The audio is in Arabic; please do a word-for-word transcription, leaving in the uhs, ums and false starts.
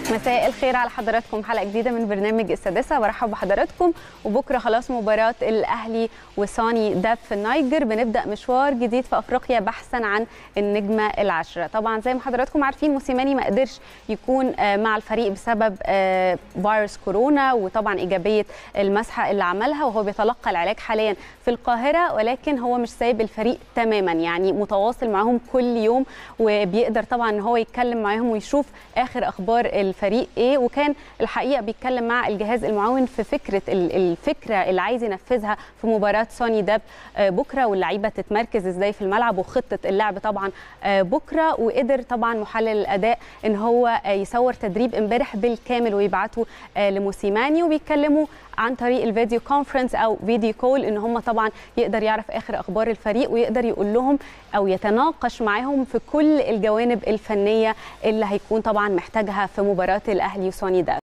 مساء الخير على حضراتكم، حلقه جديده من برنامج السادسه. برحب بحضراتكم. وبكره خلاص مباراه الاهلي وسوني داب في النيجر، بنبدا مشوار جديد في افريقيا بحثا عن النجمه العاشره. طبعا زي ما حضراتكم عارفين موسيماني ما قدرش يكون مع الفريق بسبب فيروس كورونا، وطبعا ايجابيه المسحه اللي عملها، وهو بيتلقى العلاج حاليا في القاهره، ولكن هو مش سايب الفريق تماما، يعني متواصل معهم كل يوم، وبيقدر طبعا ان هو يتكلم معاهم ويشوف اخر اخبار الفريق ايه. وكان الحقيقه بيتكلم مع الجهاز المعاون في فكره الفكره اللي عايز ينفذها في مباراه سوني داب بكره، واللعيبه تتمركز ازاي في الملعب، وخطه اللعب طبعا بكره. وقدر طبعا محلل الاداء ان هو يصور تدريب امبارح بالكامل ويبعته لموسيماني، وبيتكلموا عن طريق الفيديو كونفرنس او فيديو كول، ان هم طبعا يقدر يعرف اخر اخبار الفريق، ويقدر يقول لهم او يتناقش معاهم في كل الجوانب الفنيه اللي هيكون طبعا محتاجها في مباراه الاهلي وسوني داب.